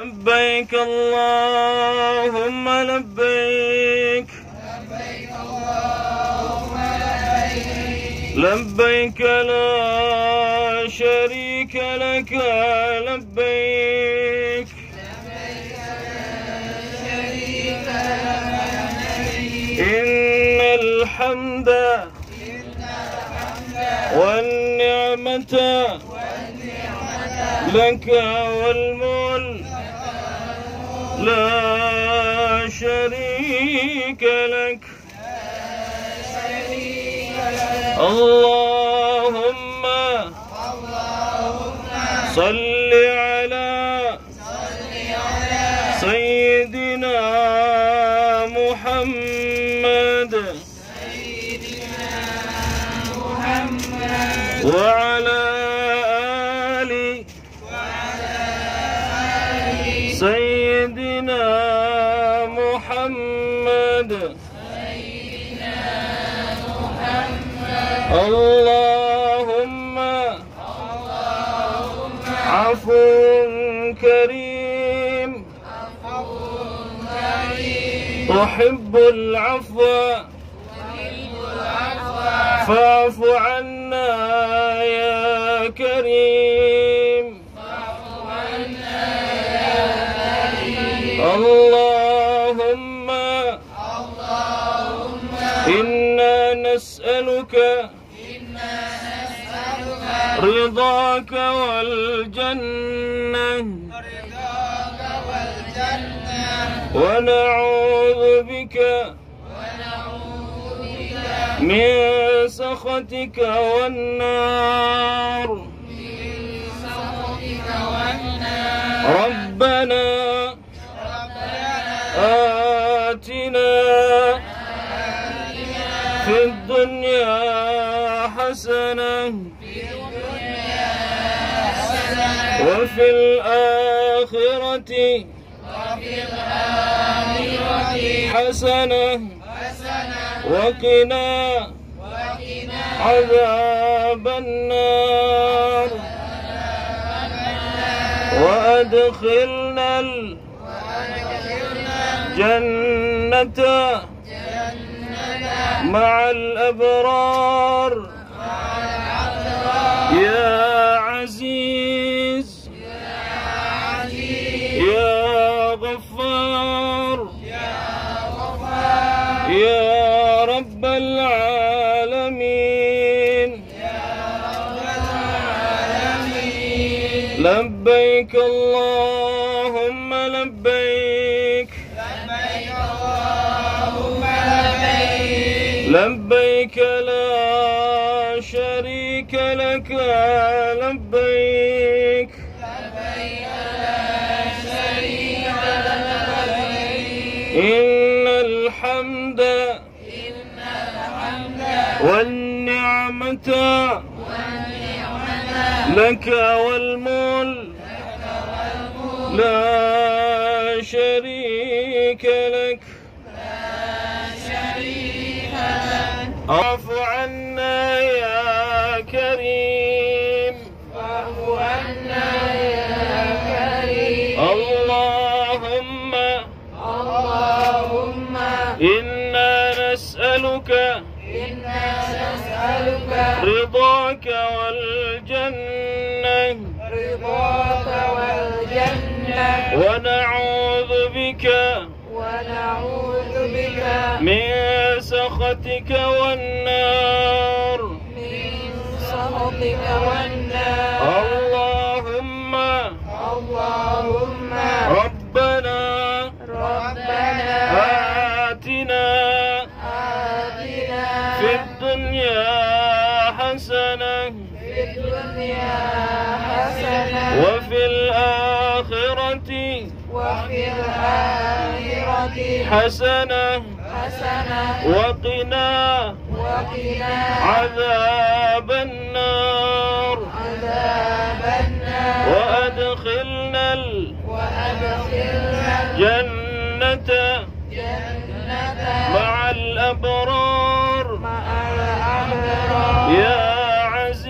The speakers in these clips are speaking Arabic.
لبيك اللهم لبيك لبيك لا شريك لك لبيك إن الحمد والنعمة لك والملك لا شريك لك اللهم صل على سيدنا محمد وعلى آل سيدنا محمد اللهم عفو كريم تحب العفو فاعف عنا يا كريم اللهم إنا نسألك رضاك والجنة ونعوذ بك من سخطك والنار ربنا آتنا في الدنيا حسنة وفي الآخرة حسنة وقنا عذاب النار وأدخلنا الجنة مع الأبرار يا عزيز يا غفار يا رب العالمين لبيك اللهم لبيك لبيك لا شريك لك لبيك إن الحمد والنعمة لك والملك لا شريك لك اعف عنا يا كريم اللهم إنا نسألك رضاك والجنة ونعوذ بك من سخطك والنار اللهم ربنا آتنا في الدنيا حسنة وفي الآخرة حسنة وقنا عذاب النار وأدخلنا الجنة مع الأبرار يا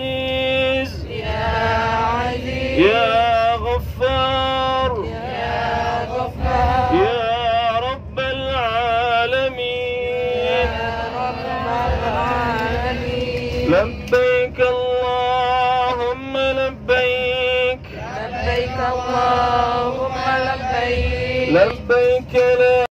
عزيز يا غفار لبيك اللهم لبيك لبيك اللهم لبيك لبيك لا